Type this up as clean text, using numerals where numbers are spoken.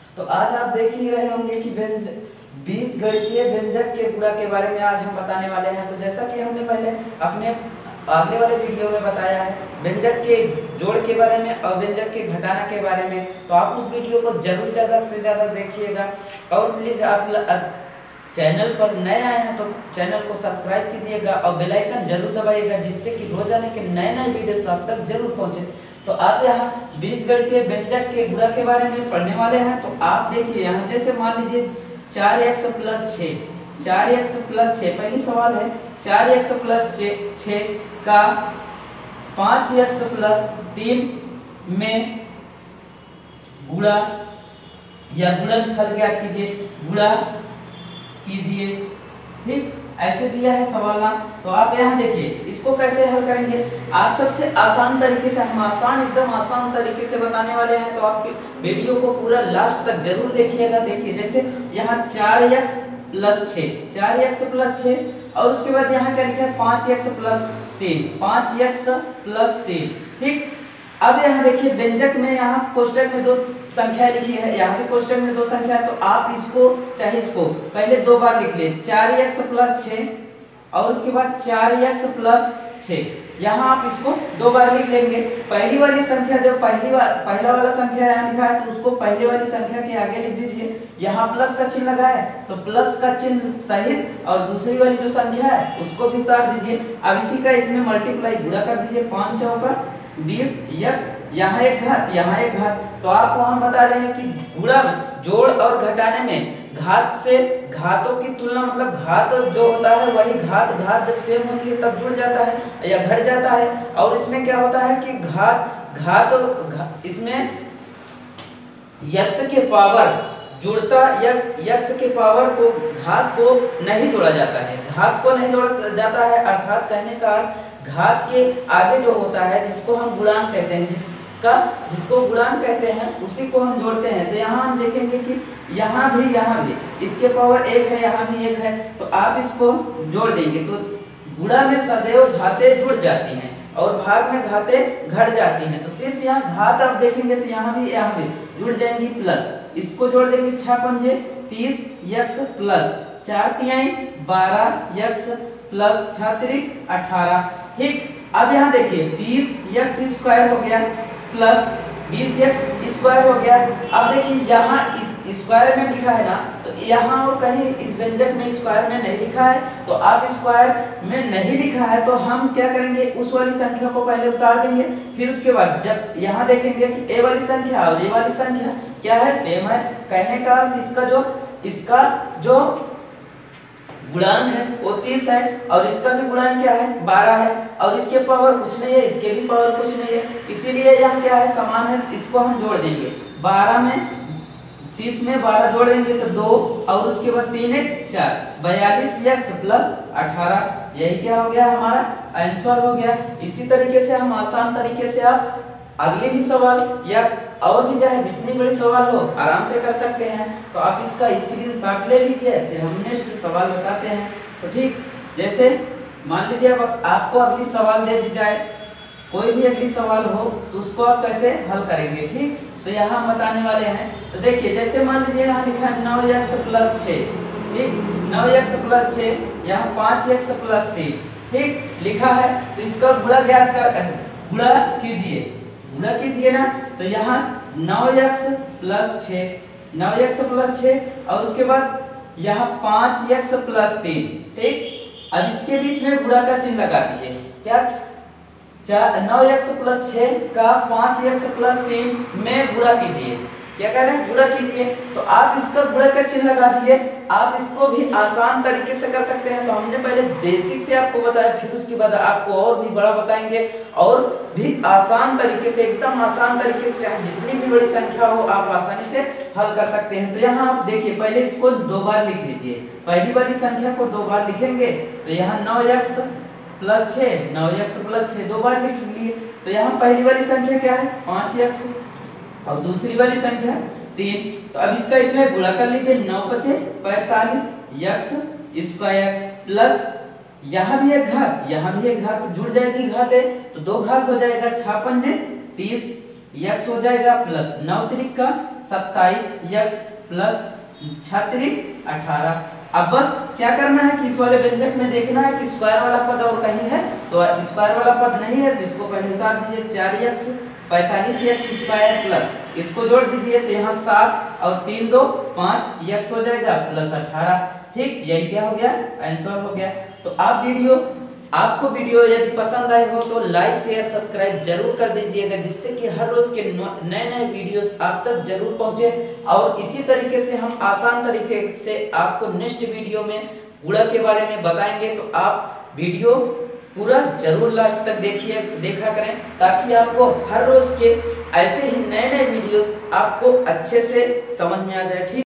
तो आज आप देख ही रहे होंगे कि बीजगणितीय व्यंजक के गुणा के बारे में आज हम बताने वाले हैं। तो जैसा कि हमने पहले अपने अगले वाले वीडियो में बताया है व्यंजक के जोड़ के बारे में और व्यंजक के घटाना के बारे में, तो आप उस वीडियो को जरूर ज़्यादा से ज़्यादा देखिएगा। और प्लीज़ आप चैनल पर नए आए हैं तो चैनल को सब्सक्राइब कीजिएगा और बेल आइकन जरूर दबाइएगा, जिससे कि रोजाना के नए नए वीडियोस आप तक जरूर पहुंचे। तो आप यहाँ बीजगणितीय व्यंजक के गुणा के बारे में पढ़ने वाले हैं। तो आप देखिए यहाँ जैसे मान लीजिए 4x + 6, 4x + 6 पहली सवाल है 4x + 6 का 5x + 3 में गुणा या गुणनफल ज्ञात कीजिए, गुणा कीजिए। ठीक, ऐसे दिया है सवाल ना। तो आप यहाँ देखिए इसको कैसे हल करेंगे। आप सबसे आसान तरीके से, हम एकदम आसान तरीके से बताने वाले हैं, तो आप वीडियो को पूरा लास्ट तक जरूर देखिएगा। देखिए जैसे यहाँ 4x + 6, 4x + 6 और उसके बाद यहाँ क्या लिखा है 5x + 3, 5x + 3। ठीक, अब यहाँ देखिए व्यंजक में यहाँ कोष्टक में दो संख्या लिखी है, यहाँ भी कोष्टक में दो संख्या है। तो आप इसको चाहे इसको पहले दो बार लिख ले 4x + 6 और उसके बाद 4x + 6, यहाँ आप इसको दो बार लिख लेंगे। पहली वाली संख्या जब पहला वाला संख्या यहाँ लिखा है तो उसको पहले वाली संख्या के आगे लिख दीजिए। यहाँ प्लस का चिन्ह लगा है तो प्लस का चिन्ह सहित और दूसरी वाली जो संख्या है उसको भी उतार दीजिए। अब इसी का इसमें मल्टीप्लाई गुणा कर दीजिए, 5 चौका 20, x यहाँ एक घात यहाँ एक घात। तो आप वहां बता रहे हैं कि गुणा जोड़ और घटाने में घात से घातों की तुलना, मतलब घात जो होता है वही घात जब सेम होती है तब जुड़ जाता है या घट जाता है। और इसमें क्या होता है कि घात इसमें x के पावर जुड़ता या x के पावर को घात को नहीं जोड़ा जाता है, घात को नहीं जोड़ा जाता है। अर्थात कहने का अर्थ घात के आगे जो होता है जिसको हम गुणांक कहते हैं, जिसको गुणांक कहते हैं उसी को हम जोड़ते हैं। तो यहाँ हम देखेंगे कि यहाँ भी इसके पावर 1 है, यहाँ भी 1 है, तो आप इसको जोड़ देंगे तो गुणा में सदैव घातें जुड़ जाती हैं और भाग में घातें घट जाती हैं। तो सिर्फ यहाँ घात आप देखेंगे तो यहाँ भी जुड़ जाएंगी प्लस, इसको जोड़ देंगे 6 पंजे 30 x + 4 तिहाई 12 x + 6 तिरिक 18। ठीक, अब यहाँ देखिए 20x² हो गया प्लस 20x² हो गया। अब देखिए यहाँ इस स्क्वायर में लिखा है ना, तो यहाँ और कहीं इस व्यंजक में स्क्वायर में नहीं लिखा है, तो आप स्क्वायर में नहीं लिखा है तो हम क्या करेंगे उस वाली संख्या को पहले उतार देंगे। फिर उसके बाद जब यहाँ देखेंगे कि ए वाली संख्या और ए वाली संख्या क्या है, सेम है। कहने का अर्थ इसका जो गुणांक है वो 30 है और इसका भी गुणांक क्या है 12 है और इसके पावर कुछ नहीं है, इसके भी पावर कुछ नहीं है, इसीलिए यहाँ क्या है समान है। इसको हम जोड़ देंगे 12 में 30 में 12 जोड़ देंगे तो 2 और उसके बाद 3 1 4 42x + 18, यही क्या हो गया हमारा आंसर हो गया। इसी तरीके से हम आसान तरीके से आप अगले भी सवाल या और भी चाहे जितनी बड़ी सवाल हो आराम से कर सकते हैं। तो आप इसका स्क्रीनशॉट ले लीजिए, फिर हम नेक्स्ट सवाल बताते हैं। तो ठीक, जैसे मान लीजिए अब आपको अगली सवाल दे दी जाए, कोई भी अगली सवाल हो तो उसको आप कैसे हल करेंगे। ठीक, तो यहाँ हम बताने वाले हैं। तो देखिए जैसे मान लीजिए यहाँ लिखा है 9x + 6, ठीक 9x + 6, यहाँ 5x + 3 ठीक लिखा है। तो इसका गुणा ज्ञात कर गुणा कीजिए ना। तो यहाँ 9x + 6, 9x + 6 और उसके बाद यहाँ 5x + 3। ठीक, अब इसके बीच में गुणा का चिन्ह लगा दीजिए। क्या 9x + 6 का 5x + 3 में गुणा कीजिए। क्या कह रहे हैं गुणा कीजिए, तो आप इसका गुणा का चिन्ह लगा दीजिए। आप इसको भी आसान तरीके से कर सकते हैं। तो हमने पहले बेसिक से आपको बताया, फिर उसके बाद आपको और भी बड़ा बताएंगे और भी आसान तरीके से, एकदम आसान तरीके से, चाहे जितनी भी बड़ी संख्या हो आप आसानी से हल कर सकते हैं। तो यहाँ आप देखिए पहले इसको दो बार लिख लीजिए, पहली वाली संख्या को दो बार लिखेंगे तो यहाँ 9x + 6, 9x + 6 दो बार लिख लिए। तो यहाँ पहली वाली संख्या क्या है 5x और दूसरी वाली संख्या 3। तो अब इसका इसमें गुणा कर लीजिए, 9 × 5 = 45x² प्लस यहाँ भी एक घात तो जुड़ जाएगी घात है तो दो घात हो जाएगा 6 × 5 = 30 x हो जाएगा प्लस 9 त्रिक का 27 x प्लस 6 त्रिक 18। अब बस क्या करना है कि इस वाले व्यंजक में देखना है कि स्क्वायर वाला पद और कहीं है, तो स्क्वायर वाला पद नहीं है तो इसको पहले उतार दीजिए। 4x 45x स्क्वायर प्लस इसको जोड़ दीजिए तो यहाँ 7 और 3 2 5 x हो जाएगा प्लस 18। ठीक, यही क्या हो गया, आंसर हो गया। तो आपको वीडियो यदि पसंद आए हो तो लाइक शेयर सब्सक्राइब जरूर कर दीजिएगा, जिससे कि हर रोज के नए नए वीडियोस आप तक जरूर पहुंचे। और इसी तरीके से हम आसान तरीके से आपको नेक्स्ट वीडियो में गुणा के बारे में बताएंगे, तो आप वीडियो पूरा जरूर लास्ट तक देखा करें, ताकि आपको हर रोज के ऐसे ही नए नए वीडियोस आपको अच्छे से समझ में आ जाए। ठीक।